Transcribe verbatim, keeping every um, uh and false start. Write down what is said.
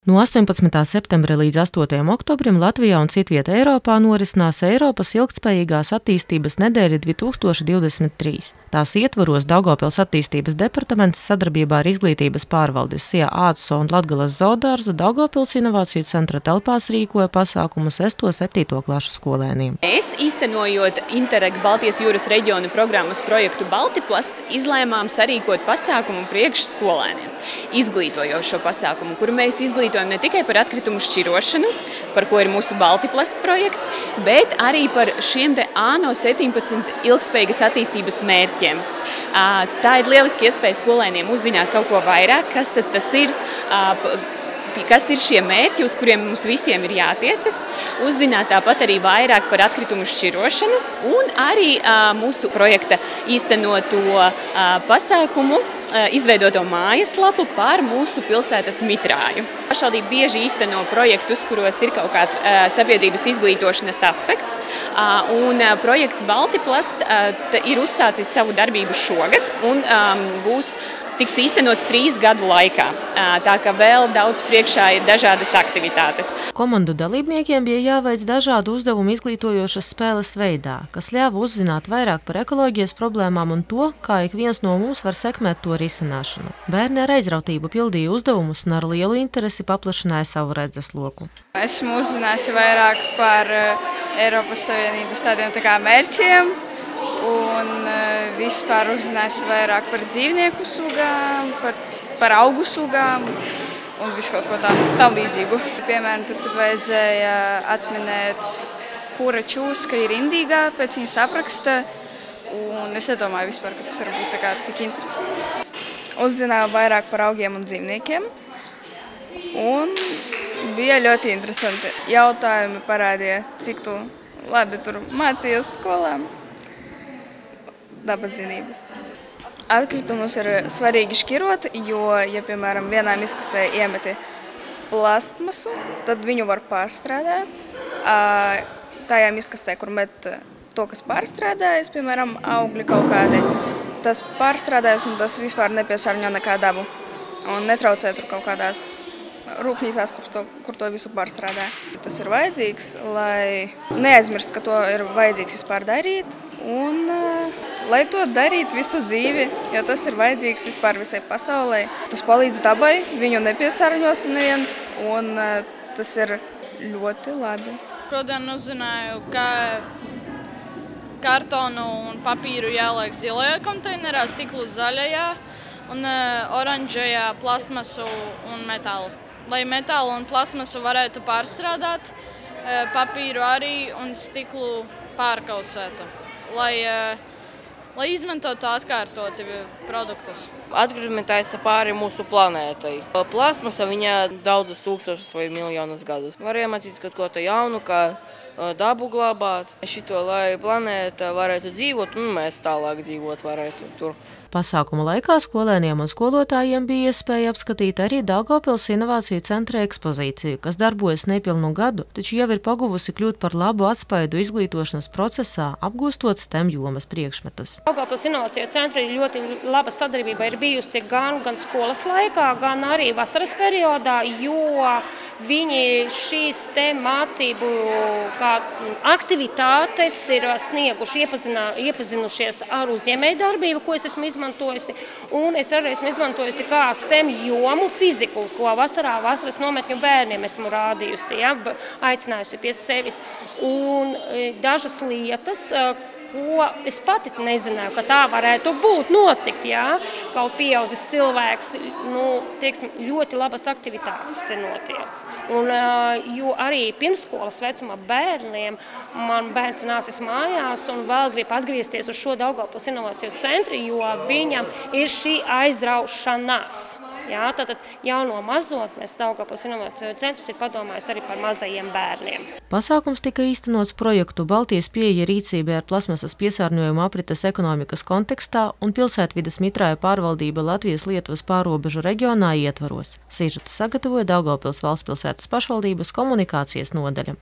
No astoņpadsmitā septembra līdz astotajam oktobrim Latvijā un citvieta Eiropā norisinās Eiropas ilgtspējīgās attīstības nedēļa divi tūkstoši divdesmit trīs. Tās ietvaros Daugavpils attīstības departaments sadarbībā ar Izglītības pārvaldes S I A ātso un Latgales zoodārza Daugavpils inovāciju centra telpās rīkoja pasākumu sesto septīto klašu skolēniem. Mēs, īstenojot Interreg Baltijas jūras reģiona programmas projektu Baltiplast, izlēmām sarīkot pasākumu priekšskolēniem. Izglītojošo pasākumu, kuru mēs izglītojam ne tikai par atkritumu šķirošanu, par ko ir mūsu Baltiplast projekts, bet arī par šiem te ANO septiņpadsmit ilgtspējīgas attīstības mērķiem. Tā ir lieliski iespēja skolēniem uzzināt kaut ko vairāk, kas tad tas ir, kas ir šie mērķi, uz kuriem mums visiem ir jātiecas, uzzināt tāpat arī vairāk par atkritumu šķirošanu un arī mūsu projekta īstenoto pasākumu, izveidoto mājaslapu par mūsu pilsētas mitrāju. Pašvaldība bieži īsteno projektus, kuros ir kaut kāds sabiedrības izglītošanas aspekts, un projekts Baltiplast ir uzsācis savu darbību šogad un būs tiks īstenots trīs gadu laikā, tā ka vēl daudz priekšā ir dažādas aktivitātes. Komandu dalībniekiem bija jāveic dažādu uzdevumu izglītojošas spēles veidā, kas ļāva uzzināt vairāk par ekoloģijas problēmām un to, kā ik viens no mums var sekmēt to risināšanu. Bērni ar aizrautību pildīja uzdevumus un ar lielu interesi paplašināja savu redzesloku. Esmu uzzinājusi vairāk par Eiropas Savienības tādiem tā kā mērķiem, un vispār uzzinājusi vairāk par dzīvnieku sugām, par, par augu sugām un visu kaut ko tam, tam līdzīgu. Piemēram, tad, kad vajadzēja atminēt, kura čūska ir indīgā pēc viņas apraksta, un es nedomāju vispār, ka tas var būt tā kā tik interesanti. Uzzināju vairāk par augiem un dzīvniekiem, un bija ļoti interesanti. Jautājumi parādīja, cik tu labi tur mācījies skolā. Dabas zinības. Atkritumus ir svarīgi šķirot, jo, ja, piemēram, vienā miskastē iemeti plastmasu, tad viņu var pārstrādāt. Tajā miskastē, kur met to, kas pārstrādājas, piemēram, augļi kaut kādi, tas pārstrādājas un tas vispār nepiesārņo nekā dabu un netraucē tur kaut kādās rūpnīcās, kur to, kur to visu pārstrādā. Tas ir vajadzīgs, lai neaizmirst, ka to ir vajadzīgs vispār darīt, un uh, lai to darīt visu dzīvi, jo tas ir vajadzīgs vispār visai pasaulē. Tas palīdz dabai, viņu nepiesārņosim neviens, un uh, tas ir ļoti labi. Šodien uzzināju, ka kartonu un papīru jāliek zilajā konteinerā, stiklu zaļajā un uh, oranžajā plastmasu un metālu. Lai metālu un plastmasu varētu pārstrādāt, uh, papīru arī un stiklu pārkausētu. Lai, lai izmantotu atkārtoti produktus. Atkritumi taisa pāri mūsu planētai. Plasmasa viņa daudzas tūkstošus vai miljonus gadus. Var iemācīt kaut ko jaunu, kā dabu glabāt. Šito, lai planēta varētu dzīvot un mēs tālāk dzīvot varētu tur. Pasākuma laikā skolēniem un skolotājiem bija iespēja apskatīt arī Daugavpils inovāciju centra ekspozīciju, kas darbojas nepilnu gadu, taču jau ir paguvusi kļūt par labu atspaidu izglītošanas procesā, apgūstot STEM jomas priekšmetus. Daugavpils inovāciju centra ir ļoti laba sadarbība ir bijusi gan, gan skolas laikā, gan arī vasaras periodā, jo viņi šīs te mācību kā aktivitātes ir snieguši, iepazinā, iepazinušies ar uzņēmējdarbību, ko es esmu izmantojusi. Izmantojusi, un es arī esmu izmantojusi kā STEM jomu fiziku, ko vasarā vasaras nometņu bērniem esmu rādījusi, ja, aicinājusi pie sevis. Un dažas lietas, ko es pati nezināju, ka tā varētu būt notikt, ja, kaut pieaudzis cilvēks, nu, tieksim, ļoti labas aktivitātes te notiek. Un, jo arī pirmskolas vecumā bērniem, man bērns nācis mājās un vēl grib atgriezties uz šo Daugavpils inovāciju centru, jo viņam ir šī aizraušanās. Jā, tātad jau no mazotnes Daugavpils inovāciju centrs ir padomājis arī par mazajiem bērniem. Pasākums tika īstenots projektu Baltijas pieeja rīcībai ar plasmasas piesārņojumu aprites ekonomikas kontekstā un pilsētvides mitrāju pārvaldība Latvijas-Lietuvas pārrobežu reģionā ietvaros. Sižetu sagatavoja Daugavpils valstspilsētas pašvaldības komunikācijas nodaļa.